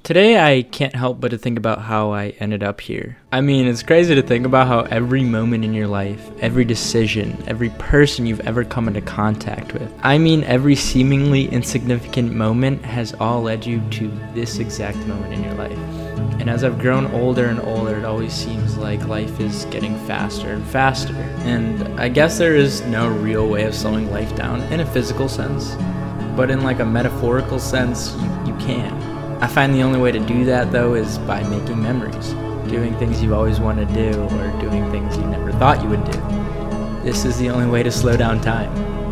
Today I can't help but to think about how I ended up here. I mean, it's crazy to think about how every moment in your life, every decision, every person you've ever come into contact with, I mean every seemingly insignificant moment has all led you to this exact moment in your life. And as I've grown older and older, it always seems like life is getting faster and faster. And I guess there is no real way of slowing life down in a physical sense, but in like a metaphorical sense, you can. I find the only way to do that though is by making memories, doing things you've always wanted to do or doing things you never thought you would do. This is the only way to slow down time.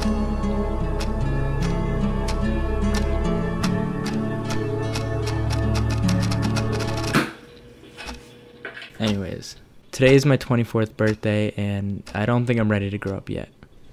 Anyways, today is my 24th birthday and I don't think I'm ready to grow up yet.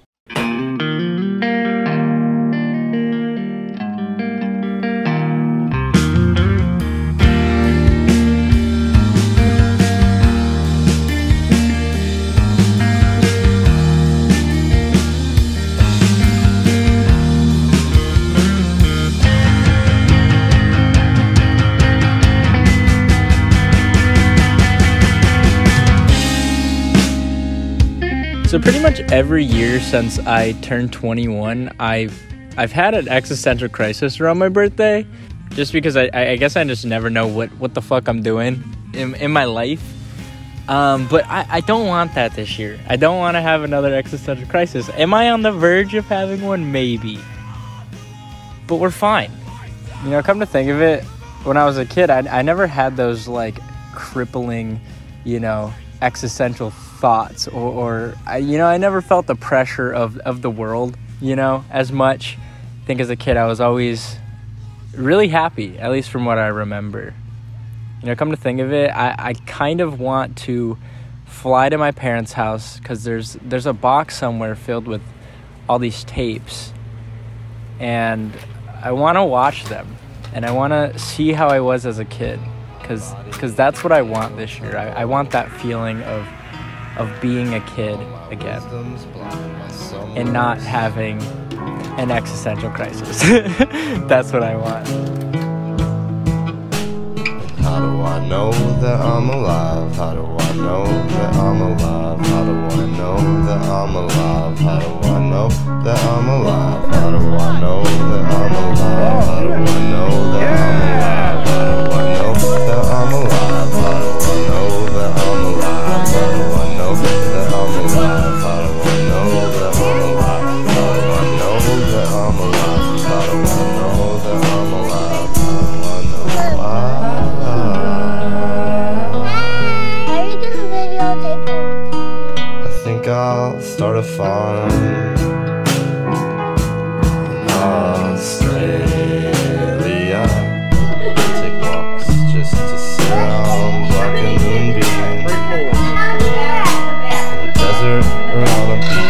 So pretty much every year since I turned 21, I've had an existential crisis around my birthday, just because I guess I just never know what the fuck I'm doing in my life. But I don't want that this year. I don't want to have another existential crisis. Am I on the verge of having one? Maybe. But we're fine. You know, come to think of it, when I was a kid, I never had those like crippling, you know, existential thoughts or I never felt the pressure of the world, you know, as much. I think as a kid I was always really happy, at least from what I remember. You know, come to think of it, I kind of want to fly to my parents' house because there's a box somewhere filled with all these tapes and I want to watch them and I want to see how I was as a kid because that's what I want this year. I want that feeling of being a kid again and not having an existential crisis. That's what I want. How do I know that I'm alive? How do I know that I'm alive? How do I know that I'm alive? How do I know that I'm alive? How do I know that I'm alive? How do I know that I'm alive? How do I know that I'm alive? How do I know that I'm alive? How do I know that I'm alive? How do I know that I'm alive? How do I know that I'm alive? How do I know that I'm alive? How do I know why? I think I'll start a farm in Australia. Take walks just to sit around black and moonbeam in the desert or on a beach.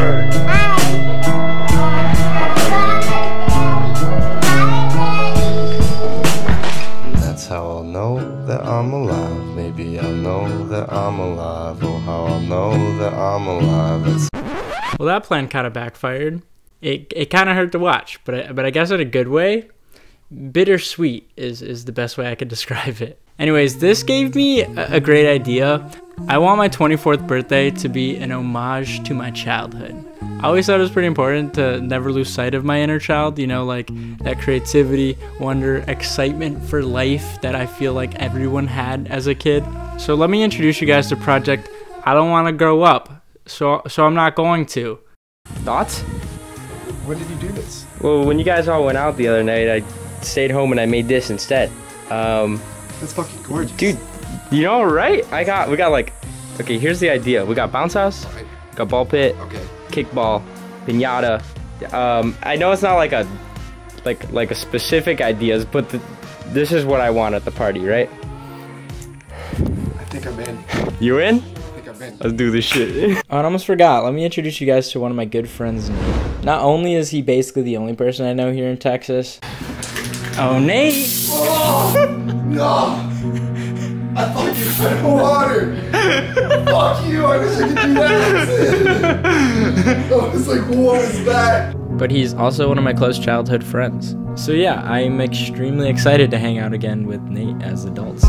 That's how I'll know that I'm alive. Maybe I'll know that I'm alive. Oh, how I'll know that I'm alive. Well, that plan kind of backfired. It kind of hurt to watch, but I guess in a good way. Bittersweet is the best way I could describe it. Anyways, this gave me a great idea. I want my 24th birthday to be an homage to my childhood. I always thought it was pretty important to never lose sight of my inner child, you know, like that creativity, wonder, excitement for life that I feel like everyone had as a kid. So let me introduce you guys to Project I Don't Want to Grow Up, so I'm not going to. Thoughts? When did you do this? Well, when you guys all went out the other night, I stayed home and I made this instead. That's fucking gorgeous. Dude, you know, right? We got like, okay, here's the idea. We got bounce house, Right. got ball pit, Okay. kickball, piñata. I know it's not like a specific ideas, but this is what I want at the party, right? I think I'm in. You in? I think I'm in. Let's do this shit. Oh, and I almost forgot. Let me introduce you guys to one of my good friends, Nate. Not only is he basically the only person I know here in Texas. Oh, Nate! Oh, no! I thought you were in the water! Fuck you! I wish I could do that! I was like, what is that? But he's also one of my close childhood friends. So yeah, I'm extremely excited to hang out again with Nate as adults.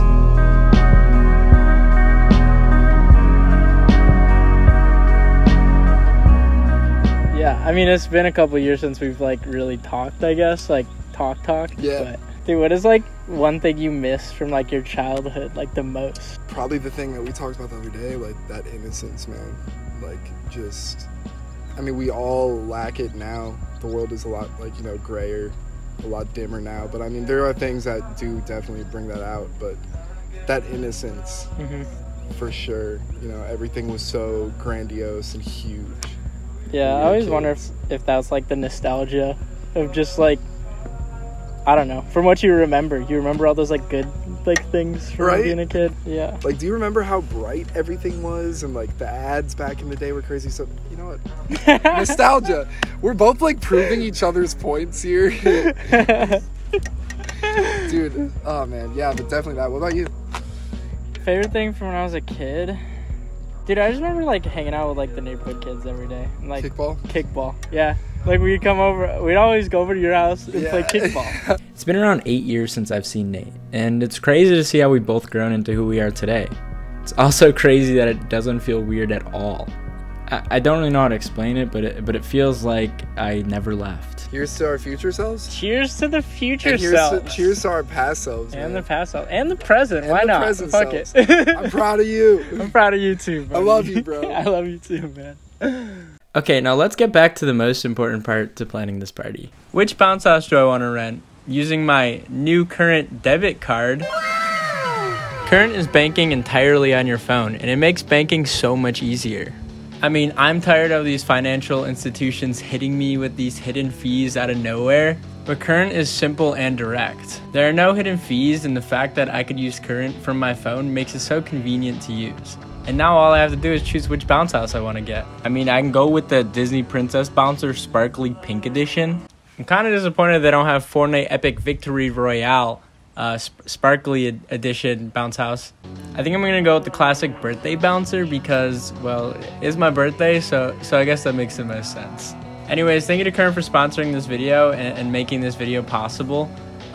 Yeah, I mean, it's been a couple years since we've like really talked, I guess, like talk. Yeah. But, dude, what is like one thing you miss from like your childhood, like the most? Probably the thing that we talked about the other day, like that innocence, man. Like just, I mean, we all lack it now. The world is a lot like, you know, grayer, a lot dimmer now. But I mean, there are things that do definitely bring that out. But that innocence, for sure. You know, everything was so grandiose and huge. Yeah, I always wonder if that's like the nostalgia of just like, I don't know, from what you remember. You remember all those like good like things from being a kid? Yeah. Like, do you remember how bright everything was and like the ads back in the day were crazy? So, you know what? Nostalgia. We're both like proving each other's points here. Dude, oh man, yeah, but definitely that. What about you? Favorite thing from when I was a kid? Dude, I just remember like hanging out with like the neighborhood kids every day. And, like kickball. Yeah. Like we'd come over, we'd always go over to your house and play kickball. It's been around 8 years since I've seen Nate, and it's crazy to see how we both grown into who we are today. It's also crazy that it doesn't feel weird at all. I don't really know how to explain it, but it feels like I never left. Here's to our future selves. Cheers to the future selves. Cheers to our past selves, and man. the past selves. And the present. And why the not? present Fuck selves. it. I'm proud of you. I'm proud of you too, bro. I love you, bro. I love you too, man. Okay, now let's get back to the most important part to planning this party. Which bounce house do I want to rent? Using my new Current debit card. Current is banking entirely on your phone, and it makes banking so much easier. I mean, I'm tired of these financial institutions hitting me with these hidden fees out of nowhere, but Current is simple and direct. There are no hidden fees, and the fact that I could use Current from my phone makes it so convenient to use. And now all I have to do is choose which bounce house I want to get. I mean, I can go with the Disney Princess Bouncer Sparkly Pink Edition. I'm kind of disappointed they don't have Fortnite Epic Victory Royale Sparkly Edition bounce house. I think I'm gonna go with the classic birthday bouncer because, well, it's my birthday, so I guess that makes the most sense. Anyways, thank you to Current for sponsoring this video and making this video possible.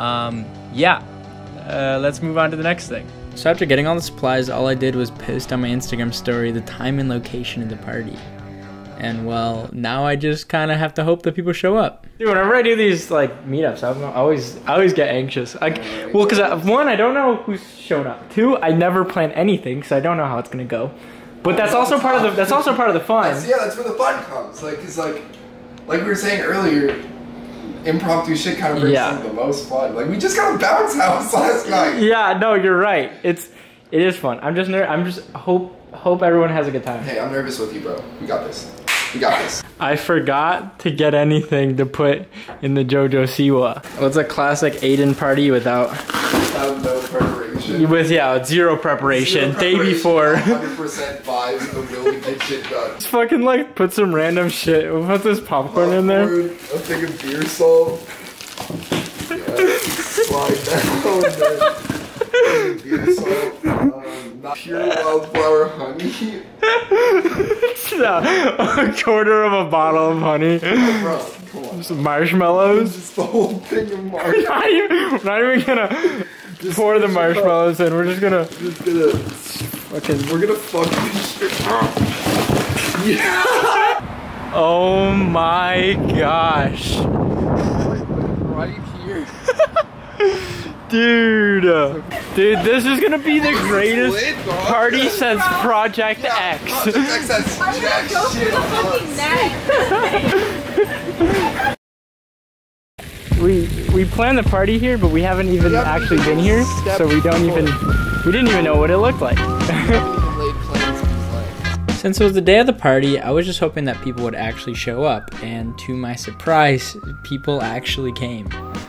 Let's move on to the next thing. So after getting all the supplies, all I did was post on my Instagram story the time and location of the party. And well, now I just kind of have to hope that people show up. Dude, whenever I do these like meetups, I always get anxious. Well, because one, I don't know who's showing up. Two, I never plan anything because I don't know how it's gonna go. But that's also part of the fun. Yeah, that's where the fun comes. Like, it's like we were saying earlier, impromptu shit kind of brings some of the most fun. Like, we just got a bounce house last night. Yeah, no, you're right. It is fun. I'm just hope everyone has a good time. Hey, I'm nervous with you, bro. We got this. We got this. I forgot to get anything to put in the JoJo Siwa. What's a classic Aiden party without no preparation? With zero preparation. Day before. 100% vibes and the will to get shit done. Just fucking like put some random shit. We'll put this popcorn in there. A thing of beer salt. Slide down. Beer salt. Not pure wildflower honey. A quarter of a bottle of honey. Bro, come on. Some marshmallows. Just the whole thing of marshmallows. We're not even gonna pour the marshmallows in. We're just gonna we're gonna fuck this shit up. Yeah. Oh my gosh. Right here. Dude, this is gonna be the greatest party since Project X. Project X has jack shit on us. We planned the party here, but we haven't even actually been here, so we didn't even know what it looked like. Since it was the day of the party, I was just hoping that people would actually show up, and to my surprise, people actually came.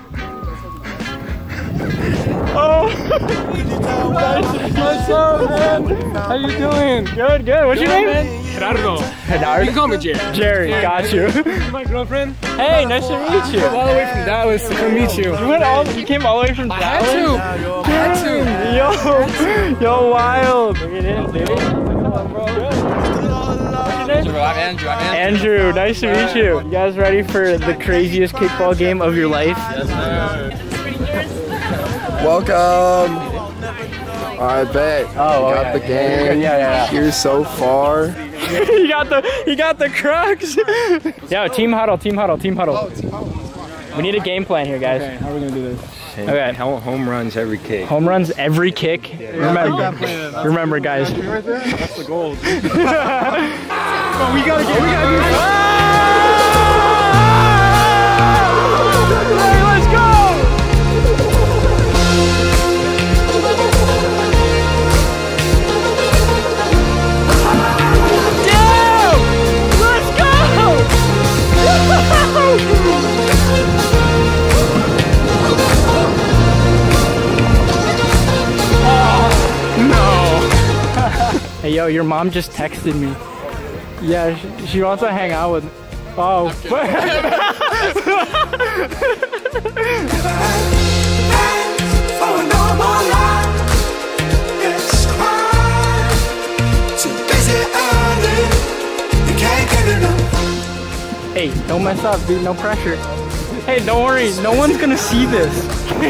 Oh! What's up, man? How you doing? Good, good. What's your name? Gerardo. Gerardo? You can call me Jerry. Jerry, got you. My girlfriend. Hey, nice to meet you. I came all the way from Dallas to come meet you. You came all the way from Dallas? I had to. Yo, wild. Look at him, dude. What's up, bro? What's your name? I'm Andrew. Andrew, nice to meet you. You guys ready for the craziest kickball game of your life? Yes, sir. Welcome. I bet. Oh, got the game. Yeah. Here so far. he got the Crocs. Yo, team huddle. We need a game plan here, guys. Okay, how are we gonna do this? Okay. Home runs every kick. Home runs every kick. Remember, guys. That's the goal. We gotta do Hey, let's go! Damn! Let's go! Hey, yo, your mom just texted me. Yeah, she wants to hang out with. Oh. Hey, don't mess up, dude. No pressure. Hey, don't worry. No one's gonna see this.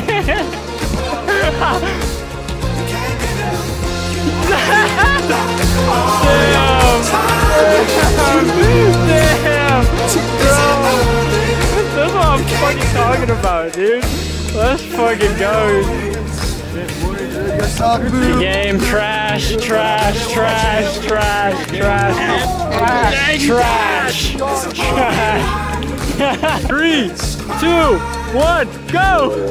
Damn! Bro! That's what I'm fucking talking about, dude. Let's fucking go. The game, trash. 3, 2, 1, go!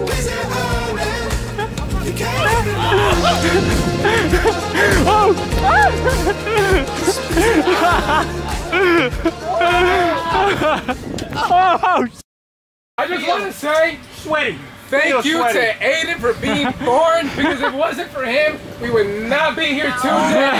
I just want to say, Sweaty. thank you to Aiden for being born, because if it wasn't for him, we would not be here today.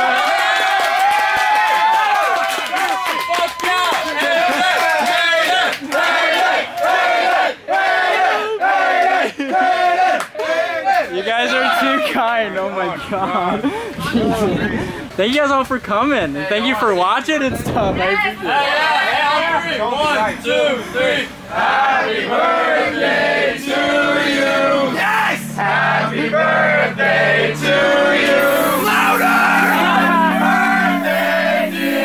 You guys are too kind. Oh my god. Thank you guys all for coming. Thank you for watching and stuff. I appreciate it. 1, 2, 3. Happy birthday to you. Yes! Happy birthday to you. Louder! Happy birthday to you.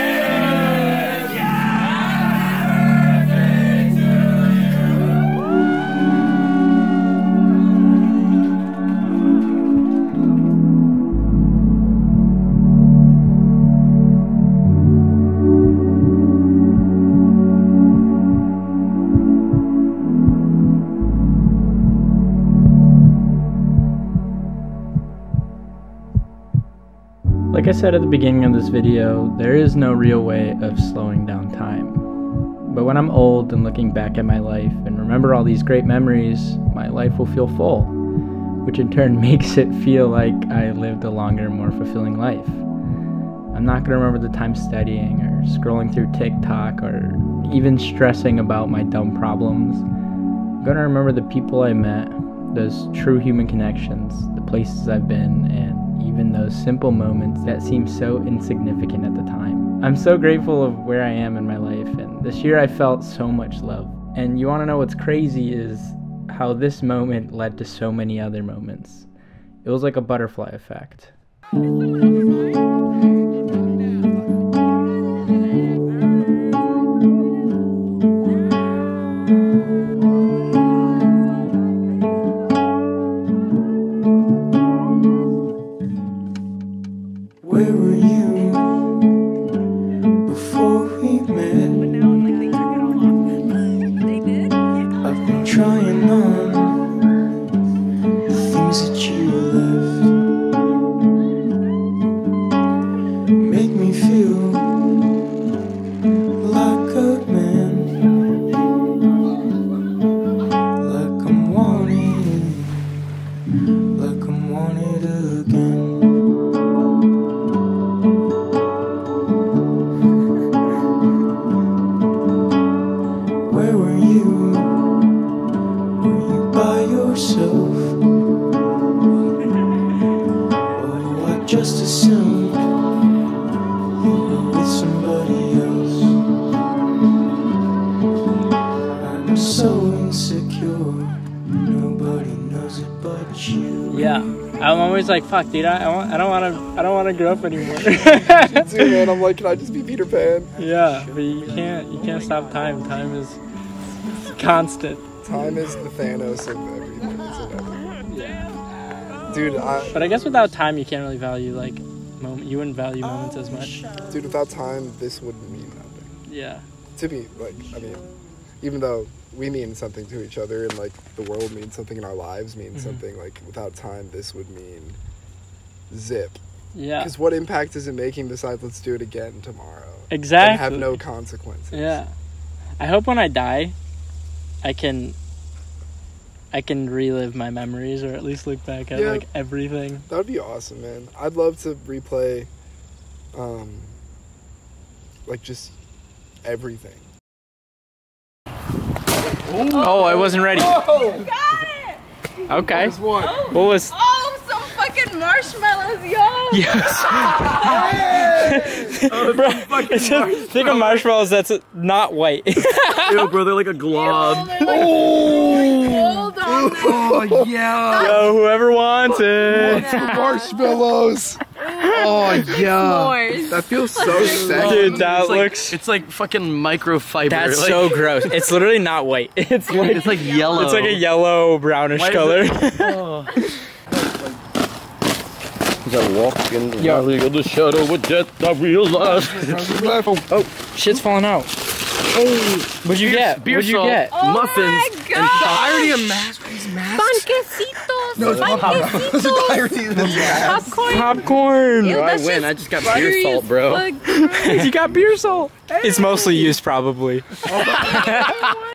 Like I said at the beginning of this video, there is no real way of slowing down time. But when I'm old and looking back at my life and remember all these great memories, my life will feel full, which in turn makes it feel like I lived a longer, more fulfilling life. I'm not going to remember the time studying or scrolling through TikTok or even stressing about my dumb problems. I'm going to remember the people I met, those true human connections, the places I've been, and even those simple moments that seem so insignificant at the time. I'm so grateful of where I am in my life, and this year I felt so much love. And you want to know what's crazy is how this moment led to so many other moments. It was like a butterfly effect. Where were you before we met? I've been trying on the things that you left. Make me feel like a man, like I'm wanted again. Where were you? Were you by yourself? Oh, I just assumed you were with somebody Yeah. I'm always like, fuck, dude. I don't want to grow up anymore. Me too, man. I'm like, can I just be Peter Pan? Yeah, but you can't stop time. Time is constant. Time is the Thanos of everything. It's inevitable. Yeah. Dude, But I guess without time, you can't really value like you wouldn't value moments as much. dude, without time, this wouldn't mean nothing. Yeah. To me, like, I mean, even though we mean something to each other and like the world means something and our lives mean something, like without time, this would mean zip. Yeah. Because what impact is it making besides let's do it again tomorrow? Exactly. And have no consequences. Yeah. I hope when I die, I can relive my memories or at least look back at like everything. That would be awesome, man. I'd love to replay, like just everything. Oh, I wasn't ready. Got it! Okay. What was? Oh, some fucking marshmallows, yo! Yes. Bro, it's just, think of marshmallows that's not white. Yo, bro, they're like a glob. Hold on. Oh, yeah. Yo, whoever wants it. Marshmallows! Oh, yeah. S'mores. That feels so sexy. Dude, that looks. It's like fucking microfiber. That's like, so gross. It's literally not white. It's like yellow. It's like a yellow brownish color. As I walk in the valley of the shadow of death, I realized. Oh, shit's falling out. Oh, what'd you get? Beer What'd you salt, get? Oh muffins, my and God. diarrhea masks. These masks. Panquecitos! No, it's Panquecitos! Popcorn! Popcorn. Ew, I that's win. just I just got buttery beer salt, as bro. fuck, bro. You got beer salt. It's mostly used, probably.